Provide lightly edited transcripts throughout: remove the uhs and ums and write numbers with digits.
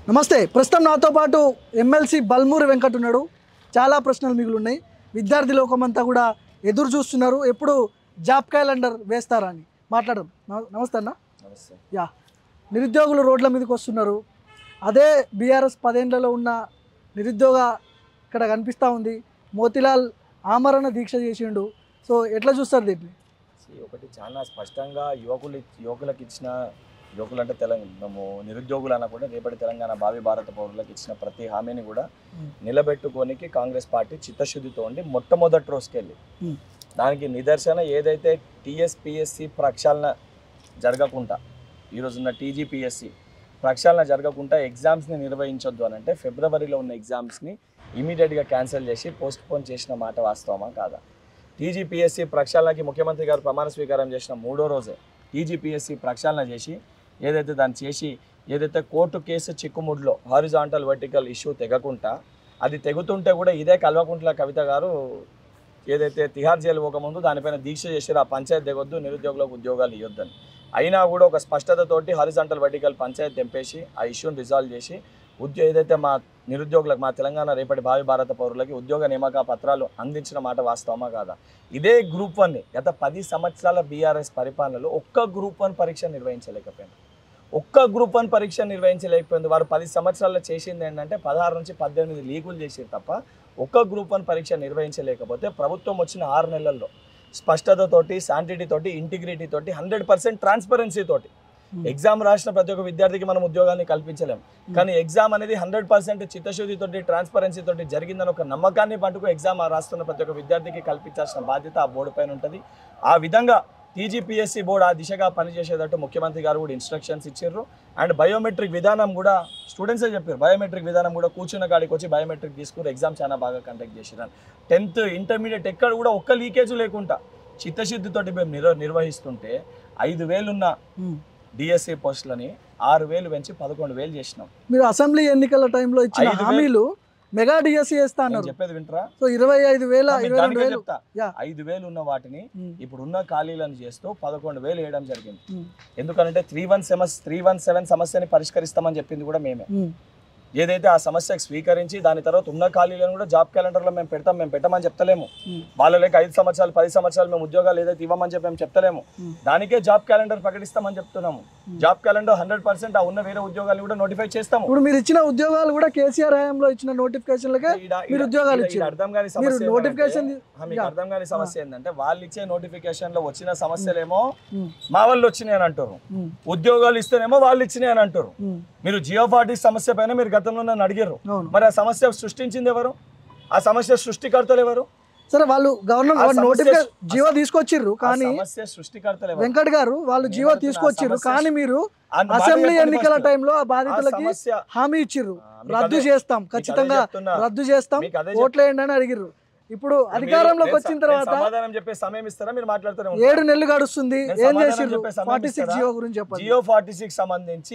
నమస్తే. ప్రస్తుతం నాతో పాటు ఎమ్మెల్సీ బల్మూరి వెంకట్ ఉన్నాడు. చాలా ప్రశ్నలు మిగిలి ఉన్నాయి. విద్యార్థి లోకమంతా కూడా ఎదురు చూస్తున్నారు ఎప్పుడు జాబ్ క్యాలెండర్ వేస్తారని. మాట్లాడడం. నమస్తే అన్న. నమస్తే. యా, నిరుద్యోగులు రోడ్ల మీదకి వస్తున్నారు. అదే బీఆర్ఎస్ 10 ఏళ్లలో ఉన్న నిరుద్యోగ ఇక్కడ కనిపిస్తూ ఉంది. మోతిలాల్ ఆమరణ దీక్ష చేసిండు. సో ఎట్లా చూస్తారు దీన్ని? ఒకటి చాలా స్పష్టంగా యువకులకు ఇచ్చిన యువకులు అంటే మేము నిరుద్యోగులు అనకుండా రేపటి తెలంగాణ భావి భారత పౌరులకు ఇచ్చిన ప్రతి హామీని కూడా నిలబెట్టుకోనికి కాంగ్రెస్ పార్టీ చిత్తశుద్ధితో ఉండి మొట్టమొదటి రోజుకెళ్ళి దానికి నిదర్శన ఏదైతే టీఎస్పీఎస్సి ప్రక్షాళన జరగకుండా ఈరోజున్న టీజీపీఎస్సి ప్రక్షాళన జరగకుండా ఎగ్జామ్స్ని నిర్వహించొద్దు అని అంటే ఫిబ్రవరిలో ఉన్న ఎగ్జామ్స్ని ఇమీడియట్గా క్యాన్సిల్ చేసి పోస్ట్పోన్ చేసిన మాట వాస్తవమా కాదా? టీజీపీఎస్సి ప్రక్షాళనకి ముఖ్యమంత్రి గారు ప్రమాణ స్వీకారం చేసిన 3వ రోజే టీజీపీఎస్సి ప్రక్షాళన చేసి ఏదైతే కోర్టు కేసు చిక్కుముడిలో హారిజాంటల్ వర్టికల్ ఇష్యూ తెగకుండా అది తెగుతుంటే కూడా ఇదే కల్వకుంట్ల కవిత గారు ఏదైతే తిహార్ జైలు పోకముందు దానిపైన దీక్ష చేసారు, ఆ పంచాయతీ దిగొద్దు, నిరుద్యోగులకు ఉద్యోగాలు ఇవ్వద్దని. అయినా కూడా ఒక స్పష్టతతోటి హారిజాంటల్ వర్టికల్ పంచాయతీ తెంపేసి ఆ ఇష్యూని రిజాల్వ్ చేసి ఏదైతే మా నిరుద్యోగులకు, మా తెలంగాణ రేపటి భావి భారత పౌరులకి ఉద్యోగ నియామక పత్రాలు అందించిన మాట వాస్తవమా కాదా? ఇదే గ్రూప్ 1ని గత 10 సంవత్సరాల బీఆర్ఎస్ పరిపాలనలో ఒక్క గ్రూప్ 1 పరీక్ష నిర్వహించలేకపోయింది. వారు 10 సంవత్సరాల్లో చేసింది ఏంటంటే 16 నుంచి 18 లీకులు చేసారు తప్ప ఒక్క గ్రూప్ 1 పరీక్ష నిర్వహించలేకపోతే ప్రభుత్వం వచ్చిన 6 నెలల్లో స్పష్టతతోటి, శాంటిటీ తోటి, ఇంటిగ్రిటీ తోటి, 100% ట్రాన్స్పరెన్సీ తోటి ఎగ్జామ్ రాసిన ప్రతి ఒక్క విద్యార్థికి మనం ఉద్యోగాన్ని కల్పించలేము. కానీ ఎగ్జామ్ అనేది 100% చిత్తశుద్ధితోటి, ట్రాన్స్పరెన్సీ తోటి జరిగిందని ఒక నమ్మకాన్ని పట్టుకు ఎగ్జామ్ రాస్తున్న ప్రతి ఒక్క విద్యార్థికి కల్పించాల్సిన బాధ్యత ఆ బోర్డు పైన ఉంటుంది. ఆ విధంగా టీజీపీఎస్సీ బోర్డు ఆ దిశగా పనిచేసేటట్టు ముఖ్యమంత్రి గారు కూడా ఇన్స్ట్రక్షన్స్ ఇచ్చారు. అండ్ బయోమెట్రిక్ విధానం కూడా స్టూడెంట్సే చెప్పారు. బయోమెట్రిక్ విధానం కూడా కూర్చున్న కాడికి వచ్చి బయోమెట్రిక్ తీసుకుని ఎగ్జామ్ చాలా బాగా కండక్ట్ చేసినారు. 10th ఇంటర్మీడియట్ ఎక్కడ కూడా ఒక్క లీకేజ్ లేకుండా చిత్తశుద్ధితోటి మేము నిర్వహిస్తుంటే 5,000 ఉన్న డిఎస్సి పోస్టులని 6,000 పెంచి 11,000 చేసినాం. మీరు అసెంబ్లీ ఎన్నికల టైంలో ఇచ్చిన హామీలు మెగా డిఎస్సి చేస్తా అన్నారు. చెప్పేది వింటరా? సో 25,000 చెప్తా. 5,000 ఉన్న వాటిని ఇప్పుడు ఉన్న ఖాళీలను చేస్తూ 11,000 వేయడం జరిగింది. ఎందుకంటే 317 సమస్యని పరిష్కరిస్తామని చెప్పింది కూడా మేమే. ఏదైతే ఆ సమస్యకు స్వీకరించి దాని తర్వాత ఉన్న ఖాళీలను కూడా జాబ్ క్యాలెండర్లో మేము పెట్టమని చెప్తలేము. వాళ్ళ లేక 5 సంవత్సరాలు 10 సంవత్సరాలు మేము ఉద్యోగాలు ఏదైతే ఇవ్వమని చెప్పి మేము చెప్తలేము. దానికే జాబ్ క్యాలెండర్ ప్రకటిస్తామని చెప్తున్నాము. జాబ్ క్యాలెండర్ 100% ఆ ఉన్న వేరే ఉద్యోగాలు కూడా నోటిఫై చేస్తాము. ఇప్పుడు మీరు ఇచ్చిన ఉద్యోగాలు కూడా కేసీఆర్ హయాంలో ఇచ్చిన నోటిఫికేషన్లకే మీరు ఉద్యోగాలు ఇచ్చారు. అర్థం కాని సమస్య మీకు అర్థం కాని సమస్య ఏంటంటే వాళ్ళు ఇచ్చే నోటిఫికేషన్ లో వచ్చిన సమస్యలేమో మా వాళ్ళు వచ్చినాయి అని అంటారు, ఉద్యోగాలు ఇస్తేనేమో వాళ్ళు ఇచ్చినాయి అని అంటారు. మీరు జియో 40 సమస్య పైన మీరు గతంలో నన్ను అడిగారు, మరి ఆ సమస్య సృష్టించింది ఎవరు? ఆ సమస్య సృష్టికర్తలు ఎవరు? సరే, వాళ్ళు గవర్నమెంట్ నోటిఫికేషన్ జియో తీసుకొచ్చిర్రు, కానీ సమస్య సృష్టికర్తలు వెంకట్ గారు వాళ్ళు జియో తీసుకొచ్చిర్రు, కానీ మీరు అసెంబ్లీ ఎన్నికల టైంలో ఆ బాధితులకి హామీ ఇచ్చిర్రు, రద్దు చేస్తాం, ఖచ్చితంగా రద్దు చేస్తాం, ఓట్లేయండి అని అడిగిర్రు. ఇప్పుడు అధికారంలోకి వచ్చిన తర్వాత సమాధానం చెప్పే సమయం ఇస్తారా? మీరు మాట్లాడుతారు. 7 నెలలు గడుస్తుంది, ఏం చేసిర్రు? 46 జియో గురించి చెప్పండి. జియో 46 సంబంధించి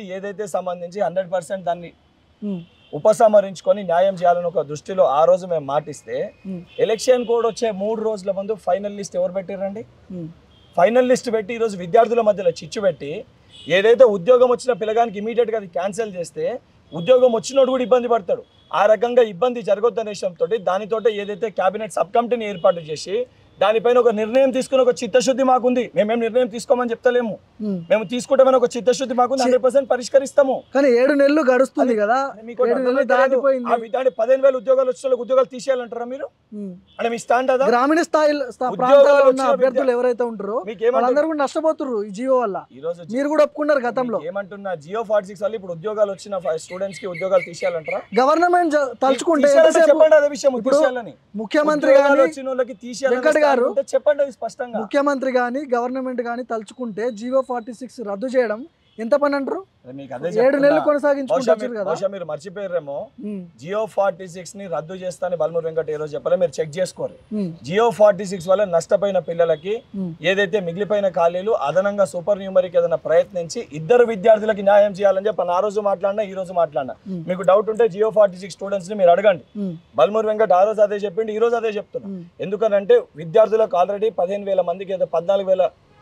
100% దాన్ని ఉపసంహరించుకొని న్యాయం చేయాలని ఒక దృష్టిలో ఆ రోజు మేము మాటిస్తే ఎలక్షన్ కోడ్ వచ్చే 3 రోజుల ముందు ఫైనల్ లిస్ట్ ఎవరు పెట్టారండి? ఫైనల్ లిస్ట్ పెట్టి ఈరోజు విద్యార్థుల మధ్యలో చిచ్చు పెట్టి ఏదైతే ఉద్యోగం వచ్చిన పిల్లగానికి ఇమీడియట్గా అది క్యాన్సిల్ చేస్తే ఉద్యోగం వచ్చినోడు కూడా ఇబ్బంది పడతాడు. ఆ రకంగా ఇబ్బంది జరగొద్దనే విషయంతో దానితో ఏదైతే కేబినెట్ సబ్ కమిటీని ఏర్పాటు చేసి దానిపైన ఒక నిర్ణయం తీసుకుని ఒక చిత్తశుద్ధి మాకుంది. మేమేం నిర్ణయం తీసుకోమని చెప్తలేము, మేము తీసుకుంటామని ఒక చిత్తశుద్ధి మాకుంది, 100% పరిష్కరిస్తాము. కానీ 7 నెలలు గడుస్తుంది కదా, 7 నెలలు దాటిపోయింది. 15,000 ఉద్యోగాలు వచ్చిన ఉద్యోగాలు తీసేయాలంటారా మీరు? అంటే మీ స్టాండ్ అదా? గ్రామీణ స్థాయి ప్రాంతాల్లో ఉన్న అభ్యర్థులు ఎవరైతే ఉంటారో వాళ్ళందరూ కూడా నష్టపోతున్నారు ఈ జియో వల్ల. ఈ రోజు మీరు కూడా ఒప్పుకున్నారు గతంలో. ఏమంటున్నా, జియో 46 వల్ల ఇప్పుడు ఉద్యోగాలు వచ్చిన స్టూడెంట్స్ కి ఉద్యోగాలు తీసేయాలంటారా? గవర్నమెంట్ తలుచుకుంటే చెప్పండి అదే విషయం. ముఖ్యమంత్రి గాని వచ్చిన వాళ్ళకి తీసేయాలి గారు చెప్పండి స్పష్టంగా. ముఖ్యమంత్రి గాని గవర్నమెంట్ గాని తలుచుకుంటే జియో 46 రద్దు చేయడం ఎంత పని అంటారు? 7 నెలలు కొనసాగించుకుంటారు కదా. మీరు మర్చిపోయారేమో, జియో 46 ని రద్దు చేస్తానని బల్మూరి వెంకట్ ఈ రోజు చెప్పలే, మీరు చెక్ చేసుకోరు. జియో 46 వల్ల నష్టపోయిన పిల్లలకి ఏదైతే మిగిలిపోయిన ఖాళీలు అదనంగా సూపర్ న్యూమరీకి ఏదైనా ప్రయత్నించి 2 విద్యార్థులకి న్యాయం చేయాలని చెప్పి ఆ రోజు మాట్లాడినా ఈ రోజు మాట్లాడినా. మీకు డౌట్ ఉంటే జియో 46 స్టూడెంట్స్ ని మీరు అడగండి. బల్మూరి వెంకట్ ఆ రోజు అదే చెప్పిండి, ఈ రోజు అదే చెప్తున్నా. ఎందుకనంటే విద్యార్థులకు ఆల్రెడీ 15,000 మందికి 14,000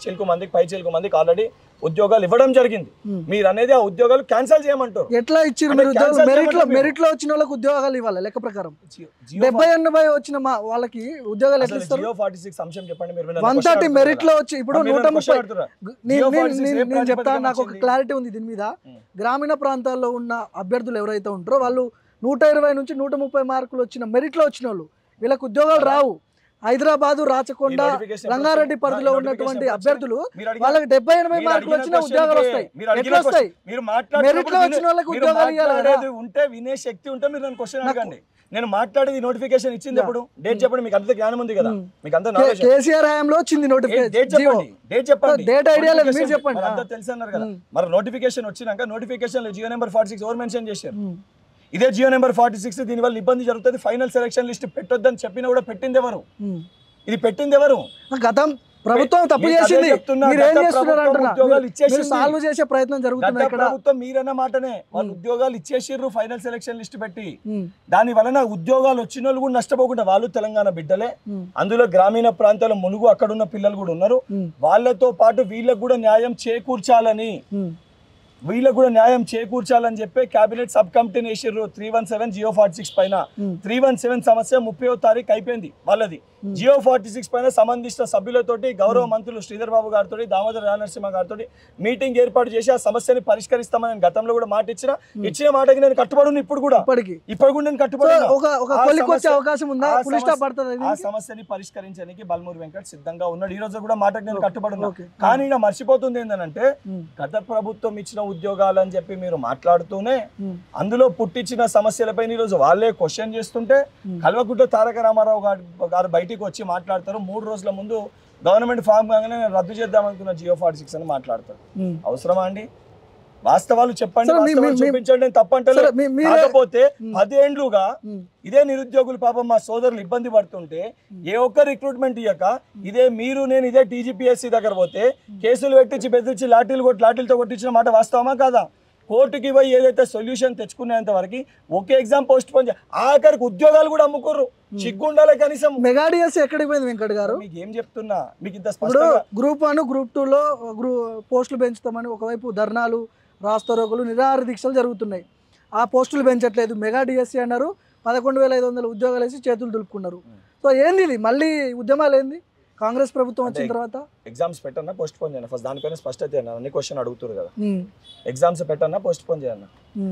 చిలుకు మందికి పై చిలుకు మందికి ఆల్రెడీ ఉద్యోగాలు ఇవ్వడం జరిగింది. మీరు అనేది ఆ ఉద్యోగాలు క్యాన్సిల్ చేయమంటారు. ఎట్లా ఇచ్చారు మెరిట్ లో వచ్చిన వాళ్ళకి ఉద్యోగాలు ఇవ్వాలి లెక్క ప్రకారం 70-80 వచ్చిన వాళ్ళకి ఉద్యోగాలు ఎట్లా ఇస్తారు? జియో 46 అంశం చెప్పండి మీరు. 130 మెరిట్ లో వచ్చి ఇప్పుడు 130 నేను చెప్తాను. నాకు ఒక క్లారిటీ ఉంది దీని మీద. గ్రామీణ ప్రాంతాల్లో ఉన్న అభ్యర్థులు ఎవరైతే ఉంటారో వాళ్ళు 120 నుంచి 130 మార్కులు వచ్చిన మెరిట్ లో వచ్చిన వాళ్ళు వీళ్ళకి ఉద్యోగాలు రావు. హైదరాబాద్, రాచకొండ, రంగారెడ్డి పరిధిలో ఉన్నటువంటి అభ్యర్థులు వాళ్ళకి 70-80 మార్కులు వచ్చిన ఉద్యోగాలు వస్తాయి. ఎట్లా వస్తాయి? మెరిట్ లో వచ్చిన వాళ్ళకి ఉద్యోగాలు ఇవ్వాలి. ఉంటే వినే శక్తి ఉంటే మీరు నన్ను క్వశ్చన్ అడగండి. నేను మాట్లాడేది నోటిఫికేషన్ ఇచ్చింది ఎప్పుడు? డేట్ చెప్పండి. మీకు అంత జ్ఞానం ఉంది కదా, మీకు అంత నాలెడ్జ్. కేసీఆర్ హయాంలో వచ్చింది నోటిఫికేషన్. డేట్ చెప్పండి. డేట్ ఐడియా లేదు, మీరు చెప్పండి. అంతా తెలుసు అన్నారు కదా. మరి నోటిఫికేషన్ వచ్చినాక నోటిఫికేషన్ లో జియో నెంబర్ 46 ఎవరు మెన్షన్ చేశారు? ఇదే జియో నెంబర్ 46. దీనివల్ల ఇబ్బంది జరుగుతుంది, ఫైనల్ సెలక్షన్ లిస్ట్ పెట్టొద్దని చెప్పినా కూడా పెట్టింది ఎవరు? ఇది పెట్టింది ఎవరు? గతం ప్రభుత్వం తప్పు చేసింది. మీరు ఏం చేస్తున్నారు అంటున్నారు? సాల్వ్ చేసే ప్రయత్నం జరుగుతుంది ఇక్కడ. ప్రభుత్వం మీరన్న మాటనే వాళ్ళు ఉద్యోగాలు ఇచ్చేసిర్రు ఫైనల్ సెలక్షన్ లిస్ట్ పెట్టి. దాని వలన ఉద్యోగాలు వచ్చిన వాళ్ళు కూడా నష్టపోకుండా, వాళ్ళు తెలంగాణ బిడ్డలే, అందులో గ్రామీణ ప్రాంతాల మునుగు అక్కడున్న పిల్లలు కూడా ఉన్నారు. వాళ్ళతో పాటు వీళ్ళకు కూడా న్యాయం చేకూర్చాలని చెప్పి కేబినెట్ సబ్ కమిటీని వేసిర్రు 317 జియో 46 పైన. 317 సమస్య 30వ తారీఖు అయిపోయింది వాళ్ళది. జియో 46 పైన సంబంధించిన సభ్యులతోటి గౌరవ మంత్రులు శ్రీధర్ బాబు గారితో, దామోదర రాజనరసింహ గారితో మీటింగ్ ఏర్పాటు చేసి ఆ సమస్యని పరిష్కరిస్తామని గతంలో కూడా మాట ఇచ్చిన మాటకి నేను కట్టుబడి. ఇప్పుడు కూడా నేను కట్టుబడి. ఆ సమస్యని పరిష్కరించడానికి బల్మూరి వెంకట్ సిద్ధంగా ఉన్నాడు. ఈ రోజు కూడా మాటకి నేను కట్టుబడి ఉన్నా. కానీ ఇలా మర్చిపోతుంది ఏంటంటే గత ప్రభుత్వం ఇచ్చిన ఉద్యోగాలు అని చెప్పి మీరు మాట్లాడుతూనే అందులో పుట్టించిన సమస్యలపై ఈ రోజు వాళ్ళే క్వశ్చన్ చేస్తుంటే కల్వకుంట్ల తారక రామారావు గారు బయటికి వచ్చి మాట్లాడతారు. 3 రోజుల ముందు గవర్నమెంట్ ఫామ్ కాగానే నేను రద్దు చేద్దాం అనుకున్న జియో 46 అని మాట్లాడతారు. అవసరమా అండి? వాస్తవాలు చెప్పండి, చూపించండి. తప్పంటలేదు. కాకపోతే 10 ఏండ్లుగా ఇదే నిరుద్యోగులు పాపం మా సోదరులు ఇబ్బంది పడుతుంటే ఏ ఒక్క రిక్రూట్మెంట్ ఇయ్యక ఇదే మీరు నేను ఇదే టీజీపీఎస్సీ దగ్గర పోతే కేసులు పెట్టించి బెదిరించి లాఠీలతో కొట్టించిన మాట వాస్తవమా కాదా? కోర్టుకి పోయి ఏదైతే సొల్యూషన్ తెచ్చుకునేంత వరకు ఒకే ఎగ్జామ్ పోస్ట్ పోన్ ఆఖరికి ఉద్యోగాలు కూడా అమ్ముకోరు. సిగ్గుండాలి కనీసం. మెగా డిఎస్సీ ఎక్కడికి పోయింది వెంకట్ గారు? మీకు ఏం చెప్తున్నా, మీకు ఇంత స్పష్టంగా గ్రూప్ 1 గ్రూప్ 2లో పోస్టులు పెంచుతామని ఒకవైపు ధర్నాలు, రాస్తారోకులు, నిరాహార దీక్షలు జరుగుతున్నాయి. ఆ పోస్టులు పెంచట్లేదు. మెగా డిఎస్సీ అన్నారు, 11,500 ఉద్యోగాలు వేసి చేతులు దులుపుకున్నారు. సో ఏంది ఇది? మళ్ళీ ఉద్యమాలు ఏంది కాంగ్రెస్ ప్రభుత్వం వచ్చిన తర్వాత? ఎగ్జామ్స్ పెట్టన్నా పోస్ట్ పోన్ చేయను ఫస్ట్, దానిపైన స్పష్టత అన్ని క్వశ్చన్ అడుగుతారు కదా. ఎగ్జామ్స్ పెట్టన్నా పోస్ట్ పోన్ చేయన్నా?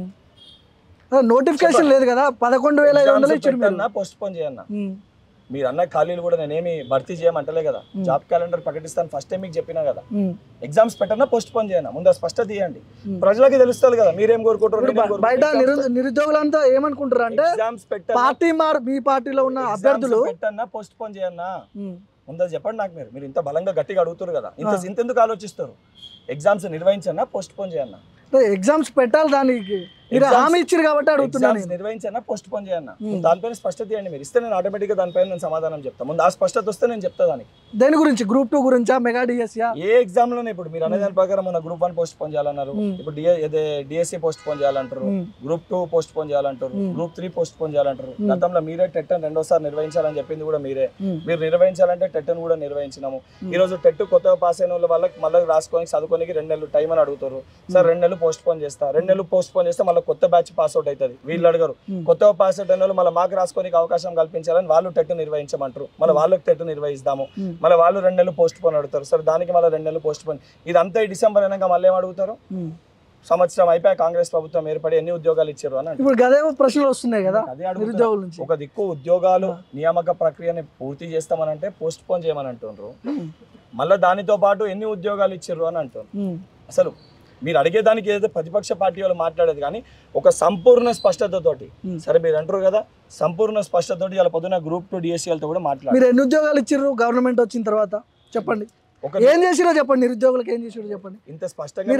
నోటిఫికేషన్ లేదు కదా. 11,500 ఇచ్చారు, పోస్ట్ పోన్ చేయన్నా? మీరు అన్న ఖాళీలు కూడా నేనేమి భర్తీ చేయమంటలే కదా. జాబ్ క్యాలెండర్ ప్రకటిస్తాను ఫస్ట్ టైం మీకు చెప్పినా కదా. ఎగ్జామ్స్ పెట్టన్నా పోస్ట్ పోన్ చేయనా? ముందు స్పష్టత ఇవ్వండి, ప్రజలకి తెలుస్తుంది కదా మీరేం కోరుకుంటారు. బయట నిరుద్యోగులంతా ఏమనుకుంటారు అంటే ఎగ్జామ్స్ పార్టీ మీ పార్టీలో ఉన్న అభ్యర్థులు పెట్టన్నా పోస్ట్ పోన్ చేయన్నా? ముందు చెప్పండి నాకు. మీరు ఇంత బలంగా గట్టిగా అడుగుతారు కదా, ఇంతెందుకు ఆలోచిస్తారు? ఎగ్జామ్స్ నిర్వహించన్నా పోస్ట్ పోన్ చేయన్నా? ఎగ్జామ్స్ పెట్టాలి, దానికి మీరు హామీ ఇచ్చారు కాబట్టి అడుగుతున్నాను. నిర్వహించన్నా పోస్ట్ పోన్ చేయన్నా? దానిపైన స్పష్టత ఇవ్వండి. మీరు ఇస్తే నేను ఆటోమేటిక్గా దానిపైన నేను సమాధానం చెప్తాను. ముందు ఆ స్పష్టత వస్తే నేను చెప్తా దానికి. దేని గురించి? గ్రూప్ 2 గురించా, మెగా డిఎస్సీ? ఏ ఎగ్జామ్ లోనే ఇప్పుడు మీరు అనే దాని ప్రకారం మన గ్రూప్ 1 పోస్ట్ పోన్ చేయాలన్నారు, ఇప్పుడు డిఎస్సీ పోస్ట్ పోన్ చేయాలంటారు, గ్రూప్ 2 పోస్ట్ పోన్ చేయాలంటారు, గ్రూప్ 3 పోస్ట్ పోన్ చేయాలంటారు. గతంలో మీరే టెట్ 2సారి నిర్వహించాలని చెప్పింది కూడా మీరే. మీరు నిర్వహించాలంటే టెట్ కూడా నిర్వహించినాము. ఈ రోజు టెట్ కొత్తగా పాస్ అయిన వాళ్ళకి మళ్ళీ రాసుకోనికి చదువుకోనికి 2 నెలలు టైం అని అడుగుతారు. సార్ 2 నెలలు పోస్ట్ పోన్ చేస్తా, 2 నెలలు పోస్ట్ పోన్ చేస్తే మళ్ళీ కొత్త బ్యాచ్ పాస్ అవుట్ అవుతుంది. వీళ్ళు అడగరు. కొత్తగా పాస్ అవుట్ అయిన వాళ్ళు మళ్ళీ మాకు రాసుకోనికి అవకాశం కల్పించాలని వాళ్ళు టెట్ నిర్వహించమంటారు. మళ్ళీ వాళ్ళకి టెట్ నిర్వహిస్తాము, మళ్ళీ వాళ్ళు 2 నెలలు పోస్ట్ పోన్ అడుగుతారు. సరే దానికి మళ్ళీ 2 నెలలు పోస్ట్ పోన్. ఇదంతా ఈ డిసెంబర్ అయినాక మళ్ళీ ఏం అడుగుతారు? సంవత్సరం అయిపోయి కాంగ్రెస్ ప్రభుత్వం ఏర్పడి ఎన్ని ఉద్యోగాలు ఇచ్చారు అని ఇప్పుడు అదే ప్రశ్నలు వస్తున్నాయి కదా. ఒక దిక్కు ఉద్యోగాలు నియామక ప్రక్రియని పూర్తి చేస్తామని అంటే పోస్ట్ పోన్ చేయమని అంటున్నారు. మళ్ళీ దానితో పాటు ఎన్ని ఉద్యోగాలు ఇచ్చారు అని అంటున్నారు. అసలు మీరు అడిగేదానికి ఏదైతే ప్రతిపక్ష పార్టీ వాళ్ళు మాట్లాడేది కానీ ఒక సంపూర్ణ స్పష్టతతోటి, సరే మీరు అంటారు కదా సంపూర్ణ స్పష్టతతోటి ఇలా పొద్దున గ్రూప్ 2 డిఎస్సీలతో కూడా మాట్లాడారు. మీరు ఎన్ని ఉద్యోగాలు ఇచ్చారు గవర్నమెంట్ వచ్చిన తర్వాత చెప్పండి? ఏం చేసిరో చెప్పండి, నిరుద్యోగులకు ఏం చేసిరో చెప్పండి. ఇంత స్పష్టంగా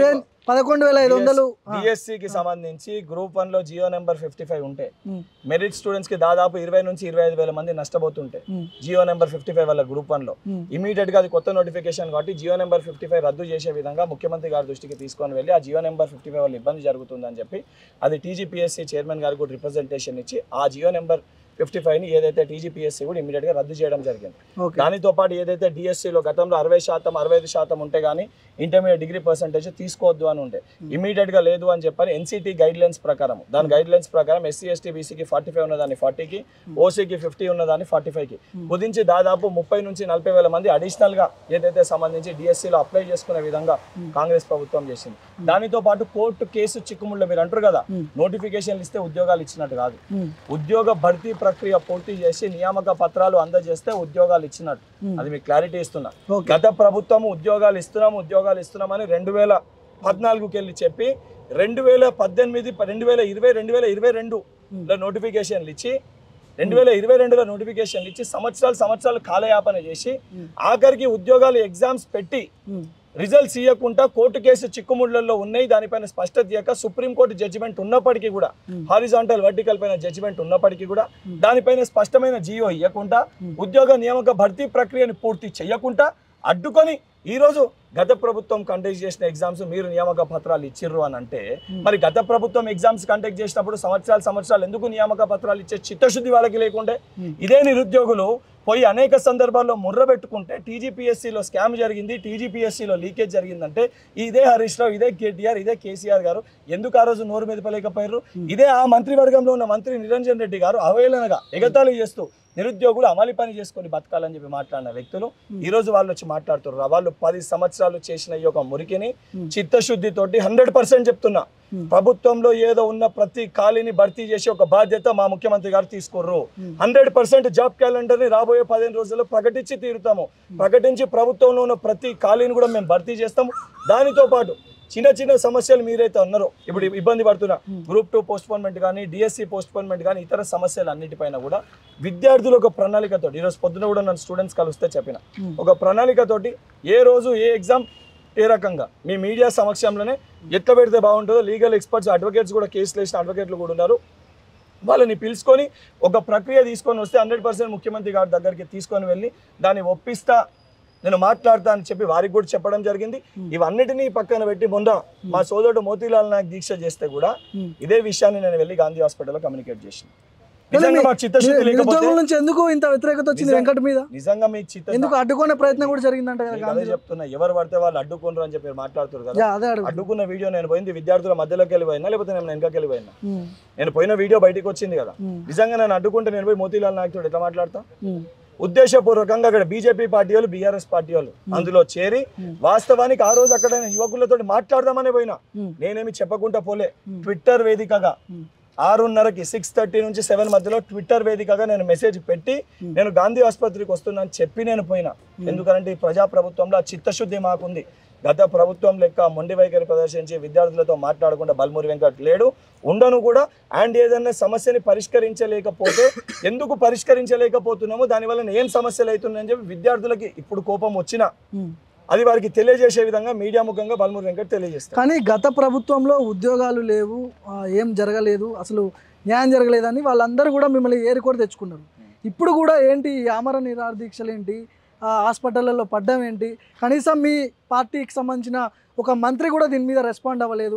11,500 డిఎస్సీకి సంబంధించి గ్రూప్ 1 లో జియో నెంబర్ 55 ఉంటే మెరిట్ స్టూడెంట్స్ కి దాదాపు 20 నుంచి 25,000 మంది నష్టపోతుంటే జియో నెంబర్ 55 వల్ల గ్రూప్ 1 లో ఇమీడియట్ గా అది కొత్త నోటిఫికేషన్ కాబట్టి జియో నెంబర్ 55 రద్దు చేసే విధంగా ముఖ్యమంత్రి గారి దృష్టికి తీసుకొని వెళ్ళి ఆ జియో నెంబర్ 55 వల్ల ఇబ్బంది జరుగుతుందని చెప్పి అది టీజీపీఎస్సీ చైర్మన్ గారికి కూడా రిప్రజెంటేషన్ ఇచ్చి ఆ జియో నెంబర్ 55ని ఏదైతే టీజీపీఎస్సీ కూడా ఇమీడియట్ గా రద్దు చేయడం జరిగింది. దానితో పాటు ఏదైతే డిఎస్సీలో గతంలో 60% 65% ఉంటే గానీ ఇంటర్మీడియట్ డిగ్రీ పర్సెంటేజ్ తీసుకోవద్దు అని ఉండే, ఇమీడియట్ గా లేదు అని చెప్పని ఎన్సిటీ గైడ్ లైన్స్ ప్రకారం దాని గైడ్ లైన్స్ ప్రకారం ఎస్సీ ఎస్టీ బీసీకి 45 ఉన్నదాన్ని 40కి, ఓసీకి 50 ఉన్నదాన్ని 45కి కుదించి దాదాపు 30 నుంచి 40 వేల మంది అడిషనల్ గా ఏదైతే సంబంధించి డిఎస్సీలో అప్లై చేసుకునే విధంగా కాంగ్రెస్ ప్రభుత్వం చేసింది. దానితో పాటు కోర్టు కేసు చిక్కుముళ్ళు మీరు అంటారు కదా, నోటిఫికేషన్లు ఇస్తే ఉద్యోగాలు ఇచ్చినట్టు కాదు, ఉద్యోగ భర్తీ ప్రక్రియ పూర్తి చేసి నియామక పత్రాలు అందజేస్తే ఉద్యోగాలు ఇచ్చినట్టు. అది మీకు క్లారిటీ ఇస్తున్నా. గత ప్రభుత్వం ఉద్యోగాలు ఇస్తున్నామని 2014కి వెళ్ళి చెప్పి 2018, 2020, 2022లో నోటిఫికేషన్లు ఇచ్చి 2022లో నోటిఫికేషన్లు ఇచ్చి సంవత్సరాలు కాలయాపన చేసి ఆఖరికి ఉద్యోగాలు ఎగ్జామ్స్ పెట్టి రిజల్ట్స్ ఇవ్వకుండా కోర్టు కేసు చిక్కుముళ్లలో ఉన్నాయి. దానిపైన స్పష్టత ఇవ్వక సుప్రీంకోర్టు జడ్జిమెంట్ ఉన్నప్పటికీ కూడా, హారిజాంటల్ వర్టికల్ పైన జడ్జిమెంట్ ఉన్నప్పటికీ కూడా దానిపైన స్పష్టమైన జియో ఇవ్వకుండా, ఉద్యోగ నియామక భర్తీ ప్రక్రియను పూర్తి చేయకుండా అడ్డుకొని ఈ రోజు గత ప్రభుత్వం కండక్ట్ చేసిన ఎగ్జామ్స్ మీరు నియామక పత్రాలు ఇచ్చిర్రు అని అంటే, మరి గత ప్రభుత్వం ఎగ్జామ్స్ కండక్ట్ చేసినప్పుడు సంవత్సరాలు ఎందుకు నియామక పత్రాలు ఇచ్చే చిత్తశుద్ధి వాళ్ళకి లేకుంటే? ఇదే నిరుద్యోగులు పోయి అనేక సందర్భాల్లో ముర్ర పెట్టుకుంటే టీజీపీఎస్సీలో స్కామ్ జరిగింది, టీజీపీఎస్సీలో లీకేజ్ జరిగిందంటే ఇదే హరీష్ రావు, ఇదే కేటీఆర్, ఇదే కేసీఆర్ గారు ఎందుకు ఆ రోజు నోరు మెదపలేకపోయారు? ఇదే ఆ మంత్రివర్గంలో ఉన్న మంత్రి నిరంజన్ రెడ్డి గారు అవహేళనగా ఎగతాళి చేస్తూ నిరుద్యోగులు అమలు పని చేసుకొని బతకాలని చెప్పి మాట్లాడిన వ్యక్తులు ఈ రోజు వాళ్ళు వచ్చి మాట్లాడుతున్నారు. వాళ్ళు 10 సంవత్సరాలు చేసిన ఈ యొక్క మురికిని చిత్తశుద్ధితోటి 100% చెప్తున్నా, ప్రభుత్వంలో ఏదో ఉన్న ప్రతి ఖాళీని భర్తీ చేసే ఒక బాధ్యత మా ముఖ్యమంత్రి గారు తీసుకుర్రు. 100% జాబ్ క్యాలెండర్ ని రాబోయే 15 రోజుల్లో ప్రకటించి తీరుతాము. ప్రకటించి ప్రభుత్వంలో ఉన్న ప్రతి ఖాళీని కూడా మేము భర్తీ చేస్తాము. దానితో పాటు చిన్న సమస్యలు మీరైతే ఉన్నారో ఇప్పుడు ఇబ్బంది పడుతున్నా, గ్రూప్ 2 పోస్ట్పోన్మెంట్ కానీ, డిఎస్సి పోస్ట్పోన్మెంట్ కానీ, ఇతర సమస్యలు అన్నిటిపైన కూడా విద్యార్థులు ఒక ప్రణాళికతోటి, ఈరోజు పొద్దున కూడా నన్ను స్టూడెంట్స్ కలిస్తే చెప్పిన, ఒక ప్రణాళికతోటి ఏ రోజు ఏ ఎగ్జామ్ ఏ రకంగా మీ మీడియా సమక్షంలోనే ఎట్లా పెడితే బాగుంటుందో, లీగల్ ఎక్స్పర్ట్స్, అడ్వకేట్స్ కూడా కేసులు వేసిన అడ్వకేట్లు కూడా ఉన్నారు, వాళ్ళని పిలుచుకొని ఒక ప్రక్రియ తీసుకొని వస్తే 100% ముఖ్యమంత్రి గారి దగ్గరికి తీసుకొని వెళ్ళి దాన్ని ఒప్పిస్తా, నేను మాట్లాడతా అని చెప్పి వారికి కూడా చెప్పడం జరిగింది. ఇవన్నిటినీ పక్కన పెట్టి మొన్న మా సోదరుడు మోతీలాల్ నాయక్ దీక్ష చేస్తే కూడా ఇదే విషయాన్ని నేను వెళ్ళి గాంధీ హాస్పిటల్లో కమ్యూనికేట్ చేసిన. నిజంగా మీకు చిత్తశుద్ధి లేకపోతే ఎందుకు ఇంత వ్యతిరేకత వచ్చింది వెంకట్ మీద? నిజంగా మీకు చిత్త ఎందుకు అడ్డుకునే ప్రయత్నం కూడా జరిగిందంట కదా? అదే చెప్తున్నా, ఎవరు పడితే వాళ్ళు అడ్డుకున్నారు అని చెప్పి మాట్లాడుతారు కదా. అడ్డుకున్న వీడియో నేను పోయింది విద్యార్థుల మధ్యలోకి వెళ్ళిపోయినా లేకపోతే నేను వెనకకి వెళ్ళిపోయినా? నేను పోయిన వీడియో బయటకు వచ్చింది కదా. నిజంగా నేను అడ్డుకుంటే నేను పోయి మోతీలాల్ నాయక్ తోడు ఎట్లా మాట్లాడతా? ఉద్దేశపూర్వకంగా అక్కడ బీజేపీ పార్టీ వాళ్ళు, బీఆర్ఎస్ పార్టీ వాళ్ళు అందులో చేరి వాస్తవానికి ఆ రోజు అక్కడ యువకులతో మాట్లాడదామనే పోయినా, నేనేమి చెప్పకుండా పోలే. ట్విట్టర్ వేదికగా 6:30కి 6:30 నుంచి 7 మధ్యలో ట్విట్టర్ వేదికగా నేను మెసేజ్ పెట్టి నేను గాంధీ ఆసుపత్రికి వస్తున్నా అని చెప్పి నేను పోయినా. ఎందుకంటే ఈ ప్రజాప్రభుత్వంలో ఆ చిత్తశుద్ధి మాకుంది. గత ప్రభుత్వం లెక్క మొండి వైఖరి ప్రదర్శించి విద్యార్థులతో మాట్లాడకుండా బల్మూరి వెంకట్ లేడు, ఉండను కూడా. అండ్ ఏదైనా సమస్యని పరిష్కరించలేకపోతే ఎందుకు పరిష్కరించలేకపోతున్నామో, దానివల్ల ఏం సమస్యలు అవుతున్నాయని చెప్పి విద్యార్థులకి ఇప్పుడు కోపం వచ్చినా అది వారికి తెలియజేసే విధంగా మీడియా ముఖంగా బల్మూరి వెంకట్ తెలియజేస్తారు. కానీ గత ప్రభుత్వంలో ఉద్యోగాలు లేవు, ఏం జరగలేదు, అసలు న్యాయం జరగలేదని వాళ్ళందరూ కూడా మిమ్మల్ని ఏరుకోరి తెచ్చుకున్నారు. ఇప్పుడు కూడా ఏంటి ఆమరణ నిరాహార దీక్షలు ఏంటి, హాస్పిటల్లో పడ్డం ఏంటి? కనీసం మీ పార్టీకి సంబంధించిన ఒక మంత్రి కూడా దీని మీద రెస్పాండ్ అవ్వలేదు.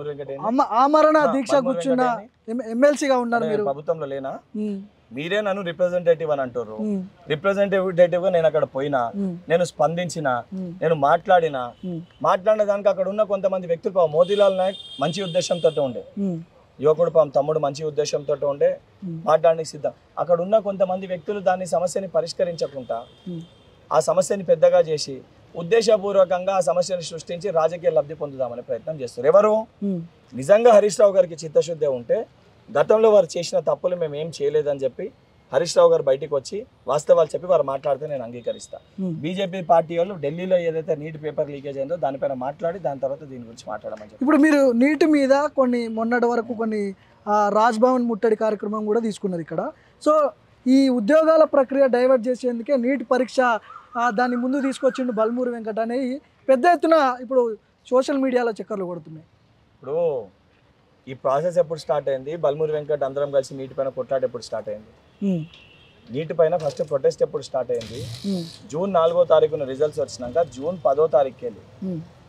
ఆమరణ దీక్ష కూర్చున్న ఎమ్మెల్సీగా ఉన్నారు మీరు, ప్రభుత్వంలో లేనా? మీరే నన్ను రిప్రజెంటేటివ్ అని అంటారు. రిప్రజెంటేటివ్ గా నేను అక్కడ పోయినా, నేను స్పందించిన, నేను మాట్లాడిన దానికి అక్కడ ఉన్న కొంతమంది వ్యక్తులు, మోతీలాల్ నాయక్ మంచి ఉద్దేశంతో ఉండే యువకుడు, తమ్ముడు మంచి ఉద్దేశంతో ఉండే మాట్లాడడానికి సిద్ధం. అక్కడ ఉన్న కొంతమంది వ్యక్తులు దాన్ని సమస్యని పరిష్కరించకుండా ఆ సమస్యని పెద్దగా చేసి ఉద్దేశపూర్వకంగా ఆ సమస్యను సృష్టించి రాజకీయ లబ్ధి పొందుదామనే ప్రయత్నం చేస్తారు. ఎవరు? నిజంగా హరీష్ రావు గారికి చిత్తశుద్ధి ఉంటే గతంలో వారు చేసిన తప్పులు మేము ఏం చేయలేదని చెప్పి హరీష్ రావు గారు బయటకు వచ్చి వాస్తవాలు చెప్పి వారు మాట్లాడితే నేను అంగీకరిస్తా. బీజేపీ పార్టీ వాళ్ళు ఢిల్లీలో ఏదైతే నీట్ పేపర్ లీకేజ్ అయిందో దానిపైన మాట్లాడి దాని తర్వాత దీని గురించి మాట్లాడమని చెప్పి. ఇప్పుడు మీరు నీట్ మీద మొన్నటి వరకు కొన్ని రాజ్భవన్ ముట్టడి కార్యక్రమం కూడా తీసుకున్నారు ఇక్కడ. సో ఈ ఉద్యోగాల ప్రక్రియ డైవర్ట్ చేసేందుకే నీట్ పరీక్ష దాన్ని ముందు తీసుకొచ్చిండు బల్మూరి వెంకట్ అనేవి పెద్ద ఎత్తున ఇప్పుడు సోషల్ మీడియాలో చక్కర్లు కొడుతున్నాయి. ఇప్పుడు ఈ ప్రాసెస్ ఎప్పుడు స్టార్ట్ అయింది? బల్మూరి వెంకట్ అందరం కలిసి నీటి పైన కొట్లాట ఎప్పుడు స్టార్ట్ అయింది? నీటి పైన ఫస్ట్ ప్రొటెస్ట్ ఎప్పుడు స్టార్ట్ అయింది? జూన్ 4వ తారీఖున రిజల్ట్స్ వచ్చినాక జూన్ 10వ తారీఖుకి వెళ్ళి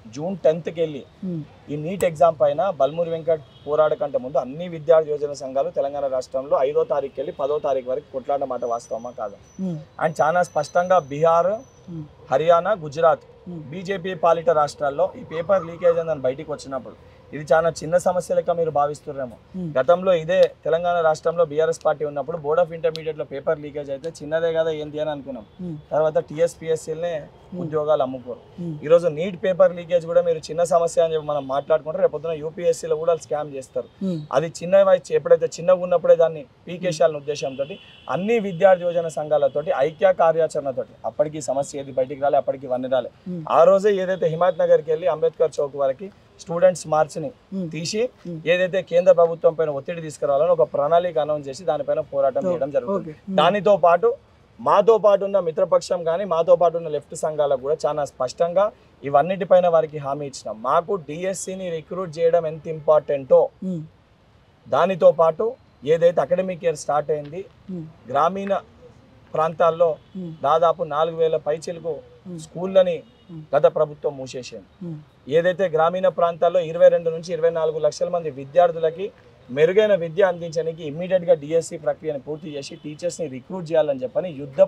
జూన్ 10కి వెళ్ళి ఈ నీట్ ఎగ్జామ్ పైన బల్మూరి వెంకట్ పోరాడ కంటే ముందు అన్ని విద్యార్థి యోజన సంఘాలు తెలంగాణ రాష్ట్రంలో 5వ తారీఖు వెళ్ళి 10వ తారీఖు వరకు కొట్లాడిన మాట వాస్తవమా కాదా? అండ్ చాలా స్పష్టంగా బీహార్, హర్యానా, గుజరాత్ బీజేపీ పాలిట రాష్ట్రాల్లో ఈ పేపర్ లీకేజ్ అని బయటికి వచ్చినప్పుడు ఇది చాలా చిన్న సమస్య లెక్క మీరు భావిస్తున్నారేమో. గతంలో ఇదే తెలంగాణ రాష్ట్రంలో బీఆర్ఎస్ పార్టీ ఉన్నప్పుడు బోర్డ్ ఆఫ్ ఇంటర్మీడియట్ లో పేపర్ లీకేజ్ అయితే చిన్నదే కదా ఏంటి అని అనుకున్నాం. తర్వాత టీఎస్పీఎస్సీలనే ఉద్యోగాలు అమ్ముకోరు. ఈరోజు నీట్ పేపర్ లీకేజ్ కూడా మీరు చిన్న సమస్య అని చెప్పి మనం మాట్లాడుకుంటే రేపొద్దున యూపీఎస్సీలో కూడా స్కామ్ చేస్తారు. అది చిన్న వయసు ఎప్పుడైతే చిన్నగా ఉన్నప్పుడే దాన్ని పీకేశాలన్న ఉద్దేశంతో అన్ని విద్యార్థి యోజన సంఘాలతోటి ఐక్య కార్యాచరణతోటి అప్పటికి సమస్య ఏది బయటికి రాలే, అప్పటికి ఇవన్నీ రాలే. ఆ రోజే ఏదైతే హిమాయత్ నగర్కి వెళ్ళి అంబేద్కర్ చౌక్ వరకు స్టూడెంట్స్ మార్చ్ని తీసి ఏదైతే కేంద్ర ప్రభుత్వం పైన ఒత్తిడి తీసుకురావాలని ఒక ప్రణాళిక అనౌన్స్ చేసి దానిపైన పోరాటం చేయడం జరుగుతుంది. దానితో పాటు మాతో పాటు ఉన్న మిత్రపక్షం కానీ మాతో పాటు ఉన్న లెఫ్ట్ సంఘాలకు కూడా చాలా స్పష్టంగా ఇవన్నిటిపైన వారికి హామీ ఇచ్చినాం. మాకు డిఎస్సిని రిక్రూట్ చేయడం ఎంత ఇంపార్టెంటో దానితో పాటు ఏదైతే అకాడమిక్ ఇయర్ స్టార్ట్ అయింది గ్రామీణ ప్రాంతాల్లో దాదాపు 4,000 పైచిలకు స్కూళ్ళని గత ప్రభుత్వం మూసేసింది. ఏదైతే గ్రామీణ ప్రాంతాల్లో 22 నుంచి 24 లక్షల మంది విద్యార్థులకి మెరుగైన విద్య అందించడానికి ఇమ్మీడియట్గా డిఎస్సి ప్రక్రియను పూర్తి చేసి టీచర్స్ని రిక్రూట్ చేయాలని చెప్పని యుద్ధ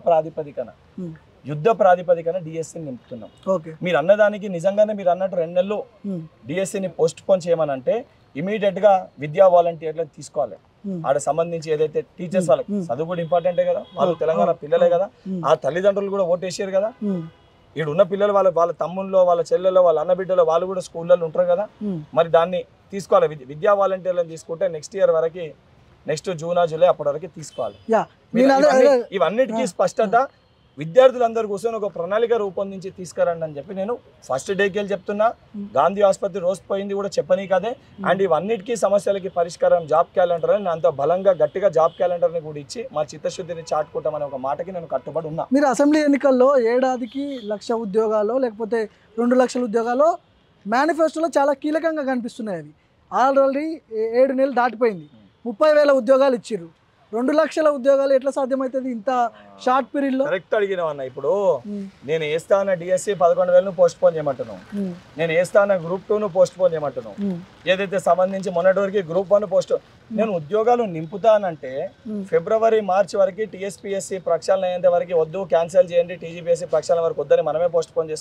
ప్రాతిపదికన డిఎస్సిని నింపుతున్నాం. మీరు అన్నదానికి నిజంగానే మీరు అన్నట్టు 2 నెలలు డిఎస్సిని పోస్ట్ పోన్ చేయమని అంటే ఇమీడియట్గా విద్యా వాలంటీర్లను తీసుకోవాలి. ఆడ సంబంధించి ఏదైతే టీచర్స్ వాళ్ళకి చదువు కూడా ఇంపార్టెంటే కదా, వాళ్ళు తెలంగాణ పిల్లలే కదా, ఆ తల్లిదండ్రులు కూడా ఓటేసారు కదా, ఇక్కడ ఉన్న పిల్లలు వాళ్ళ తమ్ముళ్ళు, వాళ్ళ చెల్లెల్లో, వాళ్ళ అన్నబిడ్డలో వాళ్ళు కూడా స్కూళ్ళలో ఉంటారు కదా, మరి దాన్ని తీసుకోవాలి. విద్యా వాలంటీర్లను తీసుకుంటే నెక్స్ట్ ఇయర్ వరకు, నెక్స్ట్ జూన్ జూలై అప్పటి వరకు తీసుకోవాలి. ఇవన్నిటికీ స్పష్టత విద్యార్థులందరూ కూర్చొని ఒక ప్రణాళిక రూపొందించి తీసుకురండి అని చెప్పి నేను ఫస్ట్ డేకి వెళ్ళి చెప్తున్నా. గాంధీ ఆసుపత్రి రోజు పోయింది కూడా చెప్పని కదే. అండ్ ఇవన్నిటికీ సమస్యలకి పరిష్కారం జాబ్ క్యాలెండర్ అని అంత బలంగా గట్టిగా జాబ్ క్యాలెండర్ని కూడా ఇచ్చి మా చిత్తశుద్ధిని చాటుకుంటామనే ఒక మాటకి నేను కట్టుబడి ఉన్నా. మీరు అసెంబ్లీ ఎన్నికల్లో ఏడాదికి 1,00,000 ఉద్యోగాలు లేకపోతే 2 లక్షల ఉద్యోగాలు మేనిఫెస్టోలో చాలా కీలకంగా కనిపిస్తున్నాయి. అవి ఆల్రెడీ 7 నెలలు దాటిపోయింది. 30,000 ఉద్యోగాలు ఇచ్చిర్రు. 2 లక్షల ఉద్యోగాలు ఎట్లా సాధ్యమవుతుంది ఇంత షార్ట్ పీరియడ్ లో? కరెక్ట్ అడిగినావు అన్న. ఇప్పుడు నేను వేస్తాన డిఎస్సి 11,000 పోస్ట్ పోన్ చేయమంటున్నావు, నేను వేస్తాన గ్రూప్ 2 పోస్ట్ పోన్ చేయమంటున్నావు, ఏదైతే సంబంధించి మొన్నటి వరకు గ్రూప్ 1 పోస్ట్. నేను ఉద్యోగాలు నింపుతానంటే ఫిబ్రవరి మార్చి వరకు టీఎస్పీఎస్సీ ప్రక్షాళన అయ్యేంత వరకు వద్దు, క్యాన్సిల్ చేయండి, టీజీపీఎస్సీ ప్రక్షాళన వరకు వద్దని మనమే పోస్ట్ పోన్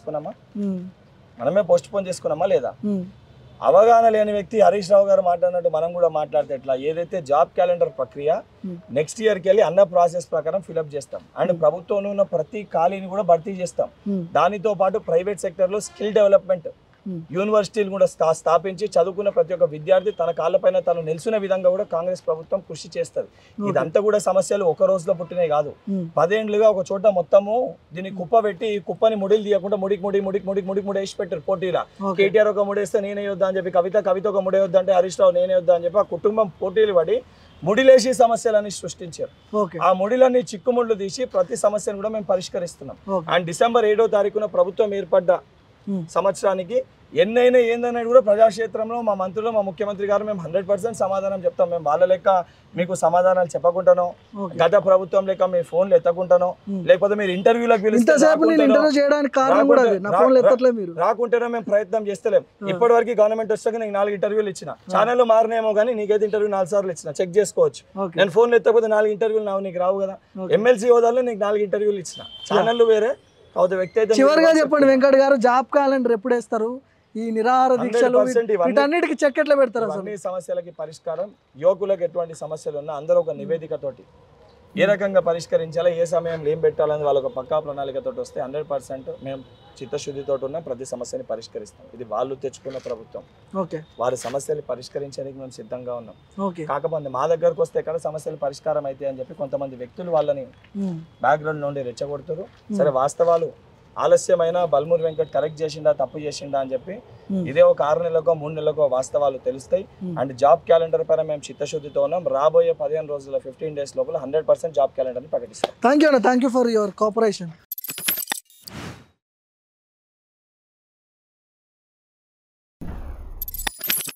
చేసుకున్నామా లేదా? అవగాహన లేని వ్యక్తి హరీష్ రావు గారు మాట్లాడినట్టు మనం కూడా మాట్లాడితే ఎట్లా? ఏదైతే జాబ్ క్యాలెండర్ ప్రక్రియ నెక్స్ట్ ఇయర్కి వెళ్ళి అన్న ప్రాసెస్ ప్రకారం ఫిలప్ చేస్తాం. అండ్ ప్రభుత్వంలో ఉన్న ప్రతి ఖాళీని కూడా భర్తీ చేస్తాం. దానితో పాటు ప్రైవేట్ సెక్టర్లో స్కిల్ డెవలప్మెంట్ యూనివర్సిటీలు కూడా స్థాపించి చదువుకున్న ప్రతి ఒక్క విద్యార్థి తన కాళ్ళపైన తను నిల్చున్న విధంగా కూడా కాంగ్రెస్ ప్రభుత్వం కృషి చేస్తుంది. ఇదంతా కూడా సమస్యలు ఒక రోజులో పుట్టినాయి కాదు. 10 ఏళ్లుగా ఒక చోట మొత్తము దీన్ని కుప్ప పెట్టి ఈ కుప్పని ముడిలు తీయకుండా ముడికి వేసి పెట్టారు పోటీలా. కేటీఆర్ ఒక ముడేస్తే నేనే వద్దా అని చెప్పి, కవిత ఒక ముడే వద్దా అంటే హరీష్ రావు నేనే వద్దా అని చెప్పి ఆ కుటుంబం పోటీలు పడి ముడిలేసి సమస్యలన్నీ సృష్టించారు. ఆ ముడిలన్నీ చిక్కుముళ్ళు తీసి ప్రతి సమస్యను కూడా మేము పరిష్కరిస్తున్నాం. అండ్ డిసెంబర్ 7వ తారీఖున ప్రభుత్వం ఏర్పడ్డ సంవత్సరానికి ఎన్నైనా ఏందనేది కూడా ప్రజాక్షేత్రంలో మా మంత్రులు, మా ముఖ్యమంత్రి గారు మేము 100% సమాధానం చెప్తాం. మేము వాళ్ళ లెక్క మీకు సమాధానాలు చెప్పకుండానో, గత ప్రభుత్వం లెక్క మీ ఫోన్లు ఎత్తకుంటానో, లేకపోతే మీరు ఇంటర్వ్యూలకు రాకుంటేనే మేము ప్రయత్నం చేస్తలేం. ఇప్పటి వరకు గవర్నమెంట్ వచ్చాక నీకు 4 ఇంటర్వ్యూలు ఇచ్చిన, ఛానల్ మారినేమో కానీ నీకైతే ఇంటర్వ్యూ 4 సార్లు ఇచ్చిన, చెక్ చేసుకోవచ్చు. నేను ఫోన్లు ఎత్తకపోతే 4 ఇంటర్వ్యూలు నీకు రావు కదా. ఎమ్మెల్సీ హోదాలో నీకు 4 ఇంటర్వ్యూలు ఇచ్చిన, ఛానల్ వేరే. చివరిగా చెప్పండి వెంకట్ గారు, జాబ్ క్యాలెండర్ ఎప్పుడు వేస్తారు? ఈ నిరాహార దీక్షలు వీటన్నిటికి చెక్ ఎట్లా పెడతారు? అన్ని సమస్యలకి పరిష్కారం, యువకులకు ఎటువంటి సమస్యలు ఉన్నా అందరూ ఒక నివేదికతోటి ఏ రకంగా పరిష్కరించాలో, ఏ సమయంలో ఏం పెట్టాలని వాళ్ళ ఒక పక్కా ప్రణాళికతో వస్తే 100% మేము చిత్తశుద్ధితో ఉన్న ప్రతి సమస్యని పరిష్కరిస్తాం. ఇది వాళ్ళు తెచ్చుకున్న ప్రభుత్వం. వారి సమస్యలు పరిష్కరించడానికి మేము సిద్ధంగా ఉన్నాం. కాకపోతే మా దగ్గరకు వస్తే ఎక్కడ సమస్యలు పరిష్కారం అయితే అని చెప్పి కొంతమంది వ్యక్తులు వాళ్ళని బ్యాక్గ్రౌండ్ నుండి రెచ్చగొడుతారు. సరే, వాస్తవాలు ఆలస్యమైన బల్మూరి వెంకట్ కరెక్ట్ చేసిండా, తప్పు చేసిండా అని చెప్పి ఇదే ఒక 6 నెలలకో 3 నెలలకో వాస్తవాలు తెలుస్తాయి. అండ్ జాబ్ క్యాలెండర్ పైన మేము చిత్తశుద్ధితో ఉన్నాం. రాబోయే 15 రోజుల 15 డేస్ లోపల 100% జాబ్ క్యాలెండర్ని ప్రకటిస్తాం. Thank you for your cooperation.